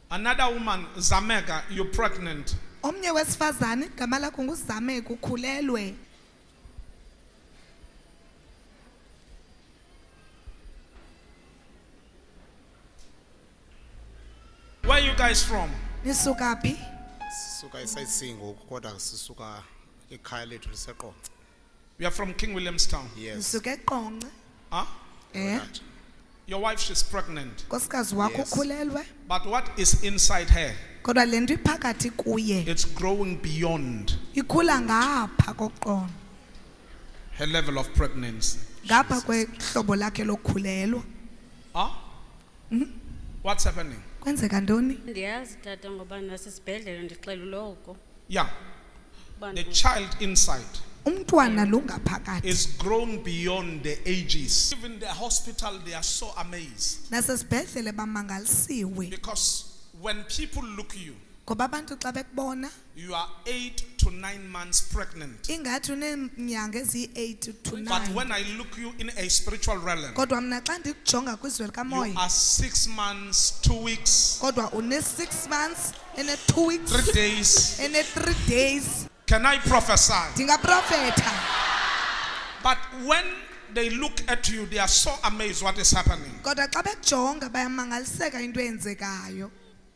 Another woman, Zameka, you're pregnant. Omnye wesifazane igama lakho nguZameka ukhulelwe. Where are you guys from? Nisuka phi? Sisuka eSayisingo kodwa sisuka ekhaya lethu liseqonce. We are from King Williamstown. Yes. Nisuka eQonce. Huh? Right. Your wife, she's pregnant. Nkosikazi wakho Yes. ukhulelwe. But what is inside her? Kodwa lento iphakathi kuye It's growing beyond ikhula ngapha koqondo. her level of pregnancy. Ngapha kwehlobo lakhe lokukhulelwa. Huh? What's happening? Kwenzeka ntoni? Ndiyazi tata ngoba nasesibhedlele ndixela uloko. Yeah. Uba The child inside Umntwana lo ngaphakathi. is grown beyond the ages. Even the hospital, they are so amazed. Nasesibhedlele bamangalisiwe. Because when people look you, Ngoba abantu xa bekubona you are 8 to 9 months pregnant. ingathi uneenyanga eziyi-8 to But 9. when I look you in a spiritual realm, Kodwa mna xa ndikujonga kwizwe you likamoya are 6 months, 2 weeks, kodwa une-6 months ene-2 weeks 3 days. ene-3 days. Can I prophesy? Ndingaprofetha. But when they look at you, they are so amazed what is happening. Kodwa xa bekujonga bayamangaliseka into eyenzekayo.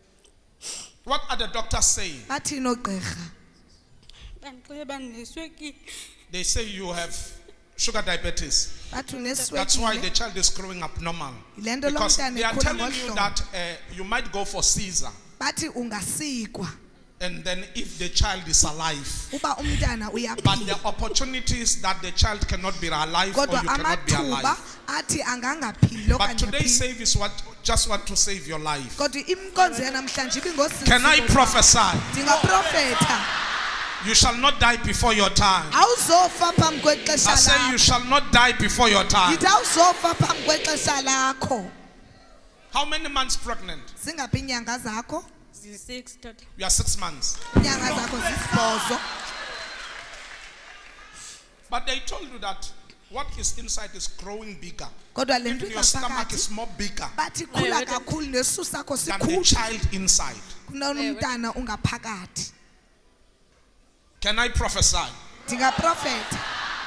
What are the doctors saying? Bathini oogqirha? bandixele bandineswekile. They say you have sugar diabetes. Bathi That's why the uneswekile. child is growing abnormal. Yile nto lo Because mntana they are ekhula telling you ngolu hlobo. that you might go for Caesar. Bathi ungasikwa And then if the child is alive. uba umntana But the uyaphila. opportunities that the child cannot be alive or Kodwa you cannot be amathuba alive. athi angangaphili But okanye today's aphile. service just want to save your life. Kodwa inkonzo yanamhlanje ibingosisi. Can I prophesy? Ndingaprofetha. You shall not die before your time. Awuzofa phambi I kwexesha say you lakho. shall not die before your time. Yithi awuzofa phambi kwexesha lakho. How many months pregnant? Zingaphi inyanga zakho? Zi-6 tata. You are 6 months. Inyanga zakho zisibhozo. But they told you that what is inside is growing bigger. Kodwa le nto Even your stomach ingaphakathi is more bigger bathi khula kakhulu nesu sakho than the sikhulu child inside. kunomntana ungaphakathi. Can I prophesy? Ndingaprofetha.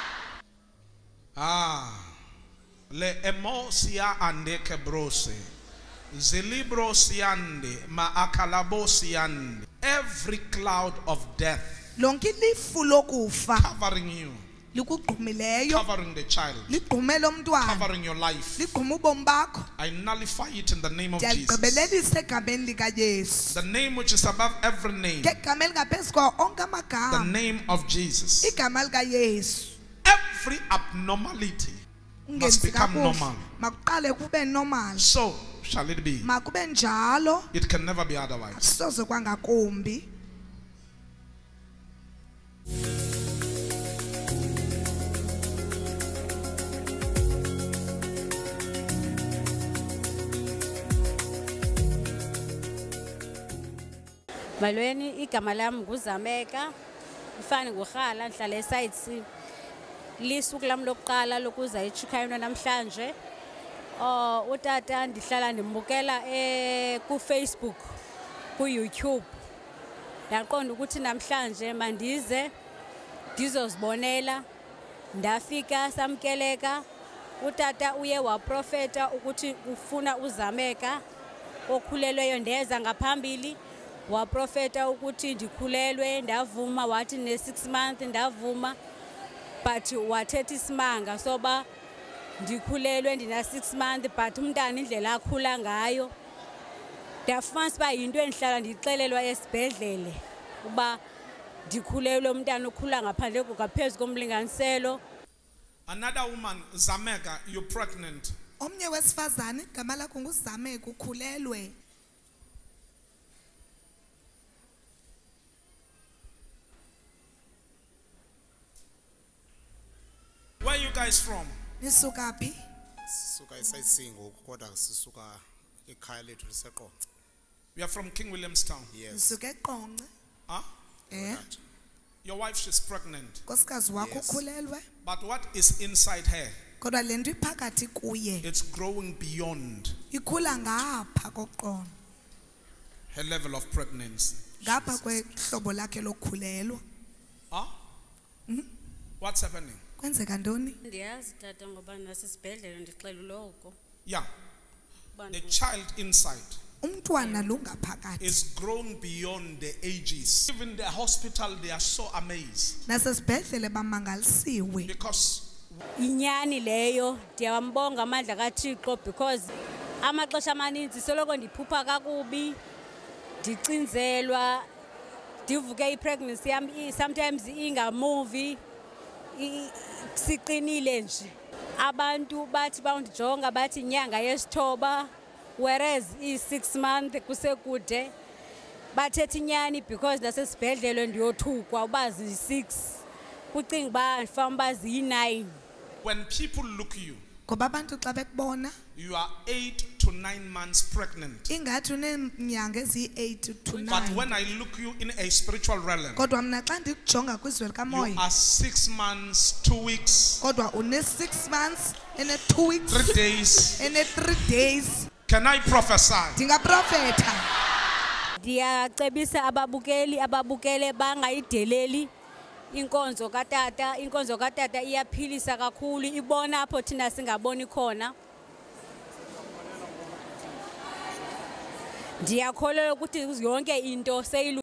Le emosia ande kebrose. Zelibro siande ma akalabo siande. Every cloud of death Lonke ilifu lokufa covering you, likugqumileyo covering the child, ligqume lo mntwana covering your life. ligqume ubomi bakho. I nullify it in the name of Jesus. Ndiyaligqibelelisa egameni likaYesu. The name which is above every name. Ngegama elingaphezu kwawo onke The amagama. name of Jesus. Igama likaYesu. Every abnormality must Ungenzi become kakuhle. normal. Makuqale kube normal. So shall it be. Makube njalo. It can never be otherwise. Soze kwangakumbi. Malweni igama lami nguZameka. Mfana ngurhala ndihlala eSide C. Lisuku lami lokuqala lokuza eChikayino namhlanje. Utata ndihlala ndimbukela ku Facebook, ku YouTube. Yaqonda ukuthi namhlanje mandize ndizozibonela. Ndafika samkeleka. Utata uye waprofeta ukuthi ufuna uZameka okhulelweyo ndeza ngaphambili. Waprofeta ukuthi ndikhulelwe ndavuma wathi ne6 months ndavuma but wathetha isimanga soba ndikhulelwe ndina 6 months but umntana indlela akhula ngayo ndafumanisa uba yinto endihlala ndixelelwa esibhedlele uba ndikhulelwe umntana ukhula ngaphandle ngaphezu komlinganiselo. Another woman, Zameka, you're pregnant. Omnye wesifazane igama lakho nguZameka ukhulelwe. Where are you guys from? Nisuka phi? Sisuka eSayisingo kodwa sisuka ekhaya lethu liseqonce. We are from King Williamstown. Yes. Nisuka eQonce. Huh? Right. Your wife, she's pregnant. Nkosikazi wakho Yes. ukhulelwe. But what is inside her? Kodwa le nto iphakathi kuye It's growing beyond ikhula ngapha koqondo. her a level of pregnancy. ngapha kwehlobo lakhe lokukhulelwa. Huh? What's happening? Kwenzeka ntoni? Ndiyazi tata ngoba nasesibhedlele ndixelelwe oko. Yeah. Uba The child inside Umntwana lo ngaphakathi. is grown beyond the ages. Even the hospital, they are so amazed Nasesibhedlele bamangalisiwe. because Inyani leyo ndiyambonga amandla kaThixo because amaxesha amaninzi soloko ndiphupha kakubi ndicindzelwa ndivuke ipregnancy yami sometimes ingamovi siqinile nje abantu bathi bawundijonga bathi inyanga yesithoba whereas i6 months kusekude bathethe inyani because nasesibhedlele ndiyothukwa ubazi 6 kucinga ba mfana bazi 9. when people look you, Ngoba abantu xa bekubona you are 8 to 9 months pregnant. ingathi uneenyanga eziyi-8 to But 9. when I look you in a spiritual realm, Kodwa mna xa ndikujonga kwizwe you likamoya are 6 months, 2 weeks, kodwa une-6 months ene-2 weeks 3 days. ene-3 days. Can I prophesy? Ndingaprofetha. Ndiyacebisa ababukele bangayideleli inkonzo katata iyaphilisa kakhulu ibona apho thina singaboni khona. Ndiyakholelwa ukuthi yonke into